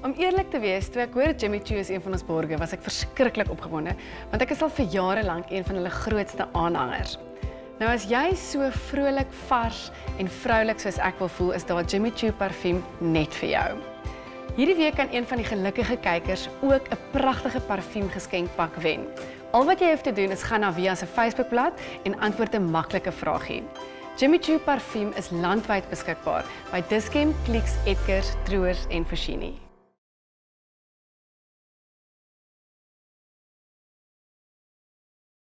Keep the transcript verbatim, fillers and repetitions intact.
Om eerlik te wees, toe ek hoor Jimmy Choo is een van ons borge, was ek verskriklik opgewonde, want ek is al vir jare lank een van hulle grootste aanhangers. Nou as jy so vrolik, vars en vroulik soos ek wil voel, is daar Jimmy Choo parfuum net vir jou. Hierdie week kan een van die gelukkige kykers ook 'n pragtige parfuum geskenkpak wen. Al wat jy hoef te doen is gaan na Via se Facebookblad en antwoord 'n maklike vraagie. Jimmy Choo parfuum is landwyd beskikbaar by Dis-Chem, Clicks, Edgars, Troers en Foschini.